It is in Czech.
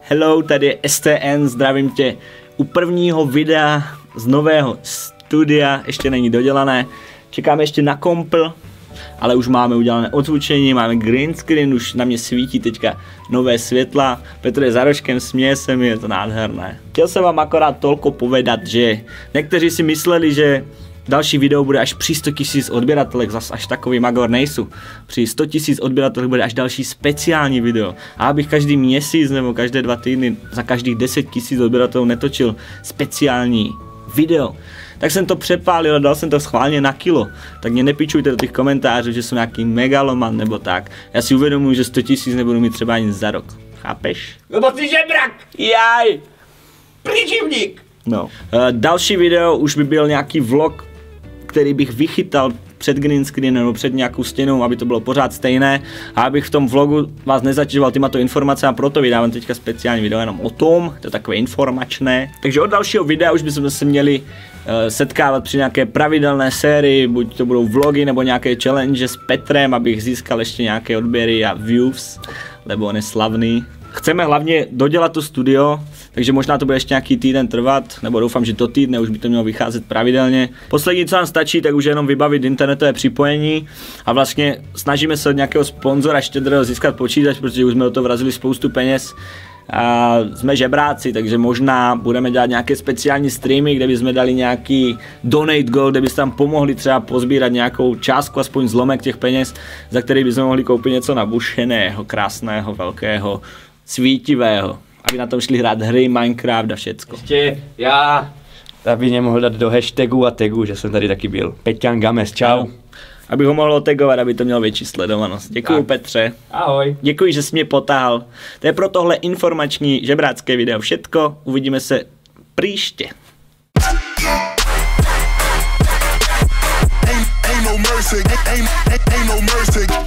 Hello, tady je STN, zdravím tě u prvního videa z nového studia, ještě není dodělané, čekáme ještě na kompl, ale už máme udělané odzvučení, máme green screen, už na mě svítí teďka nové světla, Petr je za rožkem, směje se mi, je to nádherné. Chtěl jsem vám akorát tolko povedat, že někteří si mysleli, že další video bude až při 100 000 odběratelek, zas až takový magor nejsou. Při 100 000 odběratelek bude až další speciální video. A abych každý měsíc nebo každé 2 týdny za každých 10 000 odběratelů netočil speciální video, tak jsem to přepálil a dal jsem to schválně na kilo. Tak mě nepičujte do těch komentářů, že jsem nějaký megaloman nebo tak. Já si uvědomuji, že 100 000 nebudu mít třeba ani za rok. Chápeš? Lebo ty žebrak! Jaj! Příživník! No. Další video už by byl nějaký vlog, který bych vychytal před green screenem nebo před nějakou stěnou, aby to bylo pořád stejné a abych v tom vlogu vás nezatěžoval těmato informace a proto vydávám teďka speciální video jenom o tom, to je takové informačné. Takže od dalšího videa už bychom se měli setkávat při nějaké pravidelné sérii, buď to budou vlogy nebo nějaké challenge s Petrem, abych získal ještě nějaké odběry a views, lebo on je slavný. Chceme hlavně dodělat to studio, takže možná to bude ještě nějaký týden trvat, nebo doufám, že do týdne už by to mělo vycházet pravidelně. Poslední, co nám stačí, tak už je jenom vybavit internetové připojení a vlastně snažíme se od nějakého sponzora štědrého získat počítač, protože už jsme do toho vrazili spoustu peněz. A jsme žebráci, takže možná budeme dělat nějaké speciální streamy, kde bychom dali nějaký donate goal, kde byste tam pomohli třeba pozbírat nějakou částku, aspoň zlomek těch peněz, za který bychom mohli koupit něco nabušeného, krásného, velkého, svítivého, aby na tom šli hrát hry, Minecraft a všecko. Ještě já, aby mě mohl dát do hashtagu a tagu, že jsem tady taky byl. Peťan Games, čau. Ano. Aby ho mohl tagovat, aby to mělo větší sledovanost. Děkuju, tak. Petře. Ahoj. Děkuji, že jsi mě potáhl. To je pro tohle informační žebrácké video všetko. Uvidíme se příště. Ain't no mercy.